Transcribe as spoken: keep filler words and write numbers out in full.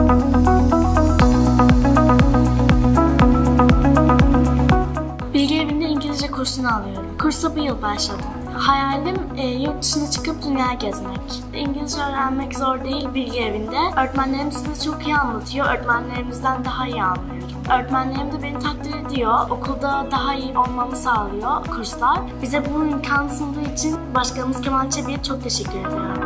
Bilgi Evi'nde İngilizce kursunu alıyorum. Kursa bu yıl başladım. Hayalim e, yurt dışına çıkıp dünya gezmek. İngilizce öğrenmek zor değil Bilgi Evi'nde. Öğretmenlerimiz de çok iyi anlatıyor. Öğretmenlerimizden daha iyi anlıyorum. Öğretmenlerim de beni takdir ediyor. Okulda daha iyi olmamı sağlıyor kurslar. Bize bu imkanı sunduğu için Başkanımız Kemal Çebi'ye çok teşekkür ediyorum.